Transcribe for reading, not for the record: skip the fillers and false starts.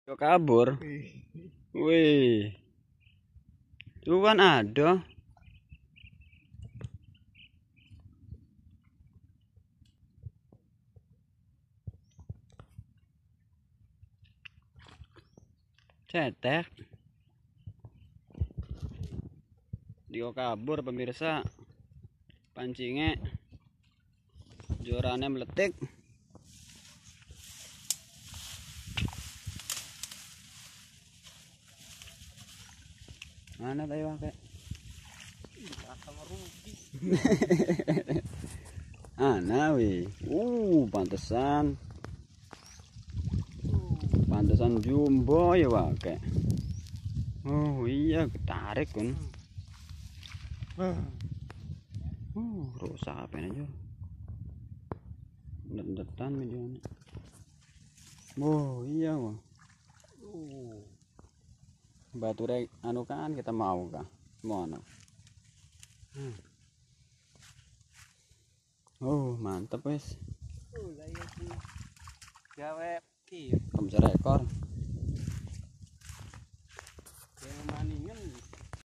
Yo kabur. Wih. Cuman ada. Cetek. Dia kabur pemirsa. Pancingnya jorannya meletik. Mana tayo pakai? Ana wih. Pantesan. Pantesan jumbo ya pakai. Oh iya ketarik kan. Rusak apa aja. Detan medianya. Oh iya wah. Batu rek anu kan kita mau kah? Mana? Oh mantep wes. Gawe ki. Kamu rekor.